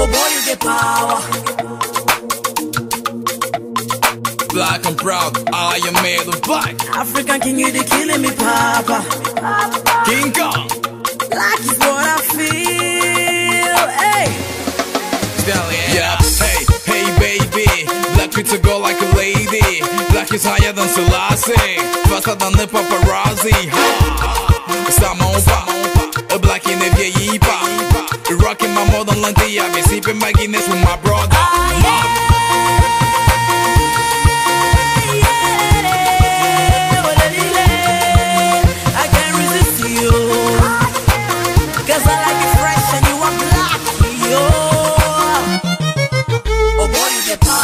Oh boy, you get power. Black and proud, I am made of black. African king, you the killing me, Papa. King Kong. Black is what I feel. Hey. Yeah, hey baby. Black fit to go like a lady. Black is higher than Selassie, faster than the paparazzi. Samompa, a black in the viejipa. Rocking my modern lantilla. I be sipping my Guinness with my brother. I can't resist you, 'cause I like it fresh and you are black, yo. Oh boy, you get power.